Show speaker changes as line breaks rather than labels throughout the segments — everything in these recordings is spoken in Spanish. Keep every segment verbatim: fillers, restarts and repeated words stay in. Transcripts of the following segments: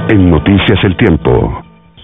En Noticias El Tiempo.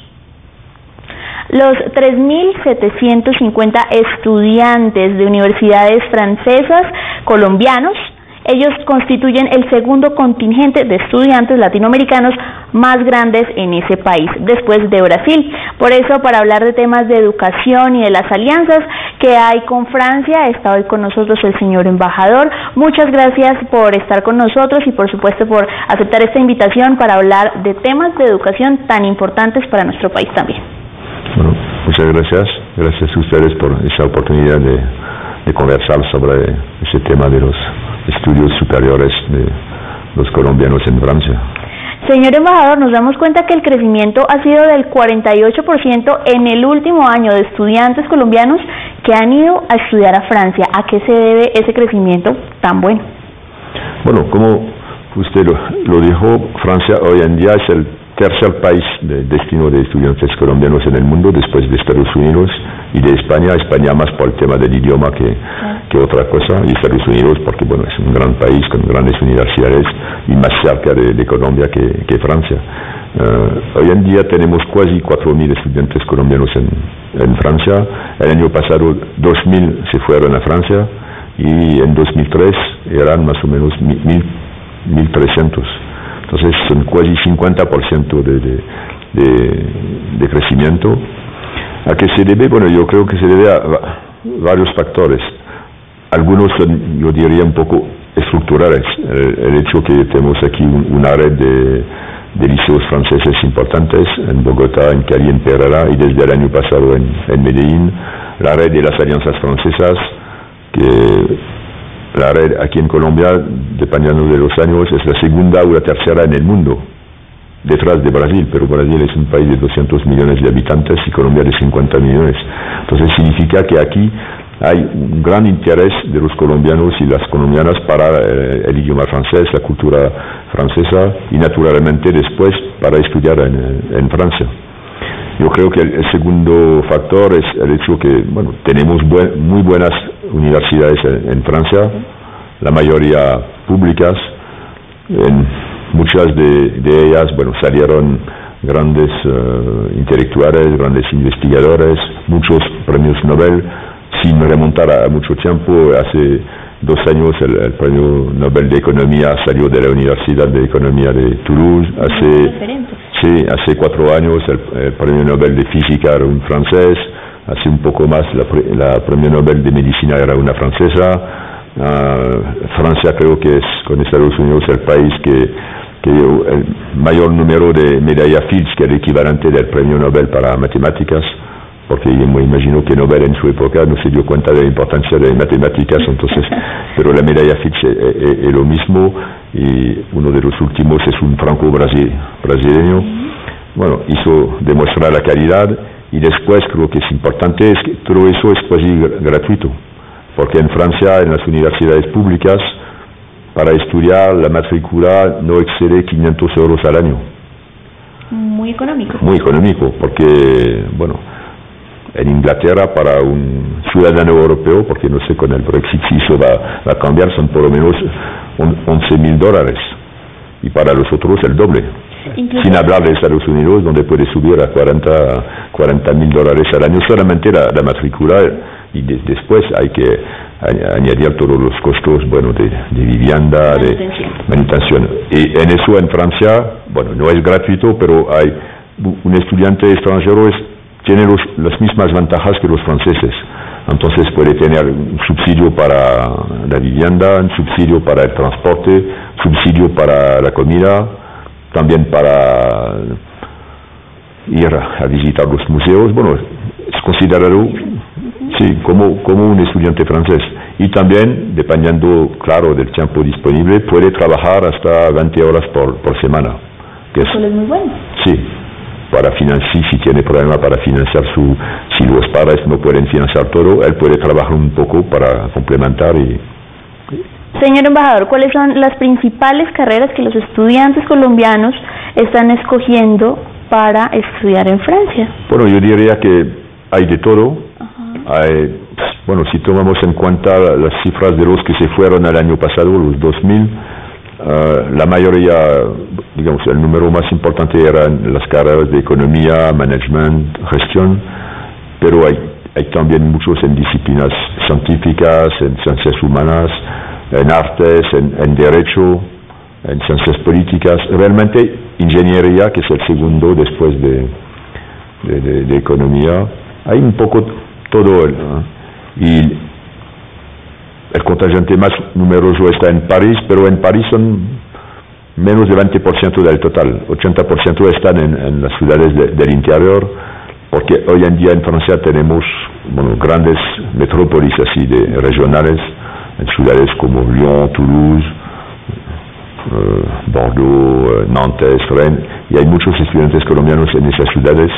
Los tres mil setecientos cincuenta estudiantes de universidades francesas colombianos, ellos constituyen el segundo contingente de estudiantes latinoamericanos más grandes en ese país, después de Brasil. Por eso, para hablar de temas de educación y de las alianzas que hay con Francia, está hoy con nosotros el señor embajador. Muchas gracias por estar con nosotros y, por supuesto, por aceptar esta invitación para hablar de temas de educación tan importantes para nuestro país también.
Bueno, muchas gracias. Gracias a ustedes por esa oportunidad de, de conversar sobre ese tema de los estudios superiores de los colombianos en Francia.
Señor embajador, nos damos cuenta que el crecimiento ha sido del cuarenta y ocho por ciento en el último año de estudiantes colombianos que han ido a estudiar a Francia. ¿A qué se debe ese crecimiento tan bueno?
Bueno, como usted lo, lo dijo, Francia hoy en día es el tercer país de destino de estudiantes colombianos en el mundo, después de Estados Unidos y de España. España más por el tema del idioma que, que otra cosa, y Estados Unidos porque bueno, es un gran país con grandes universidades y más cerca de, de Colombia que, que Francia. Uh, hoy en día tenemos casi cuatro mil estudiantes colombianos en, en Francia. El año pasado dos mil se fueron a Francia y en dos mil tres eran más o menos mil trescientos. Entonces son casi cincuenta por ciento de, de, de, de crecimiento. ¿A qué se debe? Bueno, yo creo que se debe a varios factores. Algunos son, yo diría, un poco estructurales. El, el hecho que tenemos aquí un, una red de, de liceos franceses importantes en Bogotá, en Cali, en Pereira y desde el año pasado en, en Medellín. La red de las alianzas francesas, que la red aquí en Colombia, dependiendo de los años, es la segunda o la tercera en el mundo, detrás de Brasil, pero Brasil es un país de doscientos millones de habitantes y Colombia de cincuenta millones. Entonces significa que aquí hay un gran interés de los colombianos y las colombianas para eh, el idioma francés, la cultura francesa y naturalmente después para estudiar en, en Francia. Yo creo que el, el segundo factor es el hecho que, bueno, tenemos buen, muy buenas universidades en, en Francia, la mayoría públicas. En muchas de, de ellas, bueno, salieron grandes uh, intelectuales, grandes investigadores, muchos premios Nobel. Sin remontar a mucho tiempo, hace dos años el, el premio Nobel de Economía salió de la Universidad de Economía de Toulouse. Hace Sí, hace cuatro años el, el premio Nobel de Física era un francés, hace un poco más la, la premio Nobel de Medicina era una francesa. Uh, Francia creo que es con Estados Unidos el país que, que dio el mayor número de medalla Fields, que es el equivalente del premio Nobel para matemáticas, porque yo me imagino que Nobel en su época no se dio cuenta de la importancia de matemáticas, entonces, pero la medalla Fields es, es, es lo mismo. Y uno de los últimos es un franco-brasileño. Bueno, hizo demostrar la calidad y después creo que es importante es que todo eso es casi gratuito, porque en Francia, en las universidades públicas, para estudiar la matrícula no excede quinientos euros al año.
Muy económico. Muy
económico, porque, bueno, en Inglaterra para un ciudadano europeo, porque no sé con el Brexit si eso va, va a cambiar, son por lo menos once mil dólares, y para los otros el doble. Incluso, sin hablar de Estados Unidos, donde puede subir a cuarenta mil dólares al año solamente la, la matrícula, y de, después hay que añadir todos los costos, bueno, de, de vivienda, manutención. de manutención. Y en eso en Francia, bueno, no es gratuito, pero hay un estudiante extranjero es, tiene los, las mismas ventajas que los franceses. Entonces puede tener un subsidio para la vivienda, un subsidio para el transporte, subsidio para la comida, también para ir a visitar los museos. Bueno, es considerado, sí, como, como un estudiante francés. Y también, dependiendo, claro, del tiempo disponible, puede trabajar hasta veinte horas por, por semana. Que es,
Eso es muy bueno.
Sí. Para financiar, si tiene problema para financiar su, si los padres no pueden financiar todo, él puede trabajar un poco para complementar. Y
Señor embajador, ¿cuáles son las principales carreras que los estudiantes colombianos están escogiendo para estudiar en Francia?
Bueno, yo diría que hay de todo. Hay, bueno, si tomamos en cuenta las cifras de los que se fueron el año pasado, los dos mil, Uh, la mayoría, digamos, el número más importante eran las carreras de economía, management, gestión, pero hay, hay también muchos en disciplinas científicas, en ciencias humanas, en artes, en, en derecho, en ciencias políticas. Realmente ingeniería, que es el segundo después de, de, de, de economía, hay un poco todo. El, ¿no? Y el contingente más numeroso está en París, pero en París son menos del veinte por ciento del total. ochenta por ciento están en, en las ciudades de, del interior, porque hoy en día en Francia tenemos, bueno, grandes metrópolis así de regionales, en ciudades como Lyon, Toulouse, eh, Bordeaux, eh, Nantes, Rennes, y hay muchos estudiantes colombianos en esas ciudades,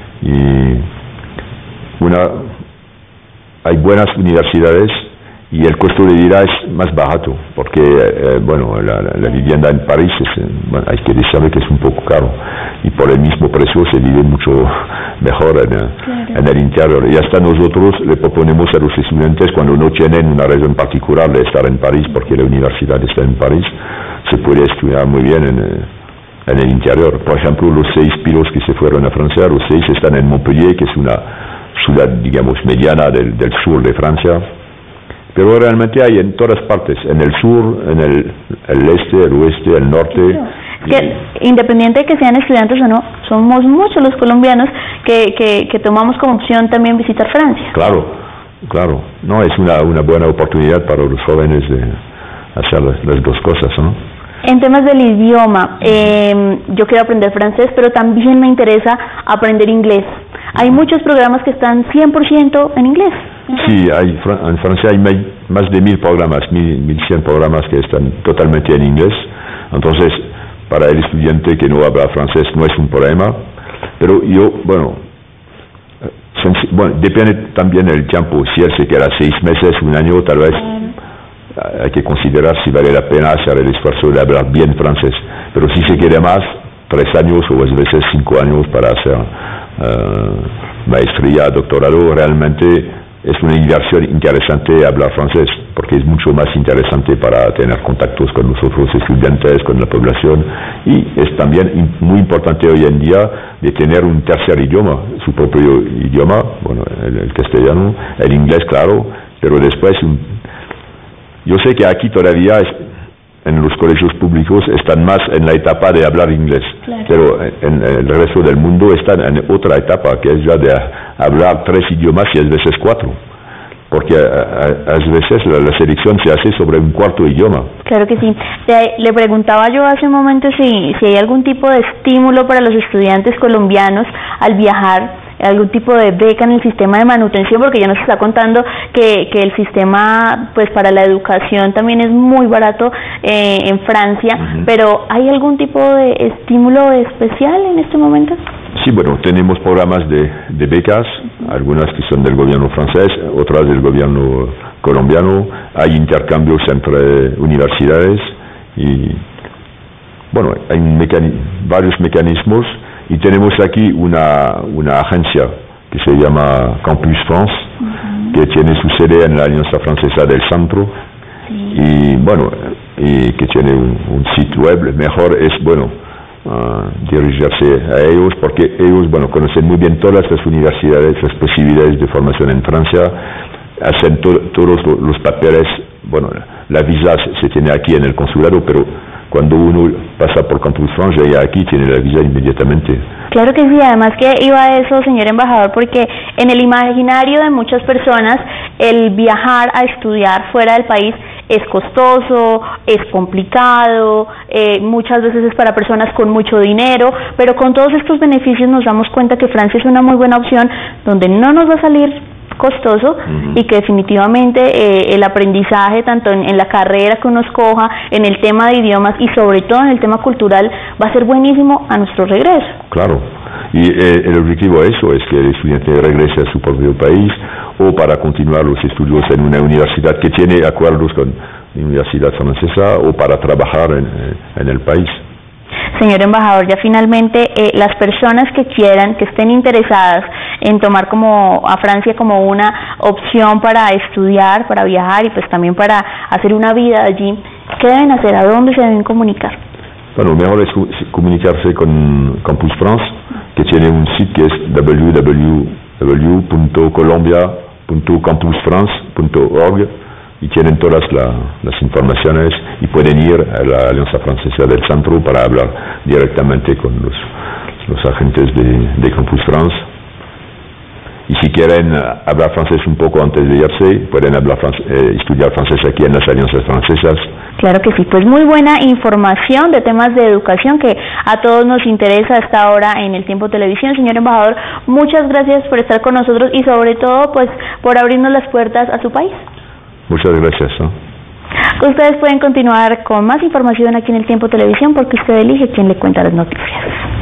y una, hay buenas universidades, y el costo de vida es más barato, porque eh, bueno, la, la, la vivienda en París es, bueno, hay que decirle que es un poco caro, y por el mismo precio se vive mucho mejor en, claro. en el interior. Y hasta nosotros le proponemos a los estudiantes, cuando no tienen una razón particular de estar en París, porque la universidad está en París, se puede estudiar muy bien en, en el interior. Por ejemplo, los seis pilos que se fueron a Francia, los seis están en Montpellier, que es una ciudad, digamos, mediana del, del sur de Francia. Pero realmente hay en todas partes, en el sur, en el, el este, el oeste, el norte.
Que, independiente de que sean estudiantes o no, somos muchos los colombianos que, que, que tomamos como opción también visitar Francia.
Claro, claro. No, es una, una buena oportunidad para los jóvenes de hacer las, las dos cosas, ¿no?
En temas del idioma, eh, yo quiero aprender francés, pero también me interesa aprender inglés. Hay muchos programas que están cien por ciento en inglés.
Sí, hay, en Francia hay más de mil programas, mil, mil cien programas que están totalmente en inglés. Entonces, para el estudiante que no habla francés no es un problema. Pero yo, bueno, bueno, depende también del tiempo. Si él se queda seis meses, un año, tal vez hay que considerar si vale la pena hacer el esfuerzo de hablar bien francés. Pero si se quiere más, tres años o a veces cinco años para hacer uh, maestría, doctorado, realmente es una inversión interesante hablar francés, porque es mucho más interesante para tener contactos con los otros estudiantes, con la población, y es también muy importante hoy en día de tener un tercer idioma, su propio idioma, bueno, el, el castellano, el inglés, claro, pero después, un, yo sé que aquí todavía es, en los colegios públicos están más en la etapa de hablar inglés, claro. Pero en, en el resto del mundo están en otra etapa, que es ya de hablar tres idiomas y a veces cuatro, porque a, a, a veces la, la selección se hace sobre un cuarto idioma.
Claro que sí. Le, le preguntaba yo hace un momento si, si hay algún tipo de estímulo para los estudiantes colombianos al viajar, algún tipo de beca en el sistema de manutención, porque ya nos está contando que, que el sistema, pues, para la educación también es muy barato eh, en Francia, uh-huh. Pero ¿hay algún tipo de estímulo especial en este momento?
Sí, bueno, tenemos programas de, de becas, algunas que son del gobierno francés, otras del gobierno colombiano, hay intercambios entre universidades y, bueno, hay mecani- varios mecanismos. Y tenemos aquí una, una agencia que se llama Campus France, uh-huh. Que tiene su sede en la Alianza Francesa del Centro, sí. Y bueno, y que tiene un, un sitio web. Mejor es, bueno, uh, dirigirse a ellos, porque ellos, bueno, conocen muy bien todas las universidades, las posibilidades de formación en Francia, hacen to- todos los papeles, bueno, la visa se tiene aquí en el consulado, pero cuando uno pasa por Campus France, llega aquí, tiene la visa inmediatamente.
Claro que sí, además que iba a eso, señor embajador, porque en el imaginario de muchas personas, el viajar a estudiar fuera del país es costoso, es complicado, eh, muchas veces es para personas con mucho dinero, pero con todos estos beneficios nos damos cuenta que Francia es una muy buena opción, donde no nos va a salir costoso, uh-huh. Y que definitivamente eh, el aprendizaje tanto en, en la carrera que uno escoja, en el tema de idiomas y sobre todo en el tema cultural va a ser buenísimo a nuestro regreso.
Claro, y eh, el objetivo de eso es que el estudiante regrese a su propio país o para continuar los estudios en una universidad que tiene acuerdos con la universidad francesa o para trabajar en, en el país.
Señor embajador, ya finalmente eh, las personas que quieran, que estén interesadas en tomar como a Francia como una opción para estudiar, para viajar y pues también para hacer una vida allí, ¿Qué deben hacer? ¿A dónde se deben comunicar?
Bueno, mejor es comunicarse con Campus France, que tiene un sitio que es w w w punto colombia punto campus france punto org y tienen todas la, las informaciones y pueden ir a la Alianza Francesa del Centro para hablar directamente con los, los agentes de, de Campus France. Y si quieren hablar francés un poco antes de irse, pueden hablar eh, estudiar francés aquí en las alianzas francesas.
Claro que sí, pues muy buena información de temas de educación que a todos nos interesa hasta ahora en el Tiempo Televisión. Señor embajador, muchas gracias por estar con nosotros y sobre todo pues por abrirnos las puertas a su país.
Muchas gracias. ¿no?
Ustedes pueden continuar con más información aquí en el Tiempo Televisión porque usted elige quién le cuenta las noticias.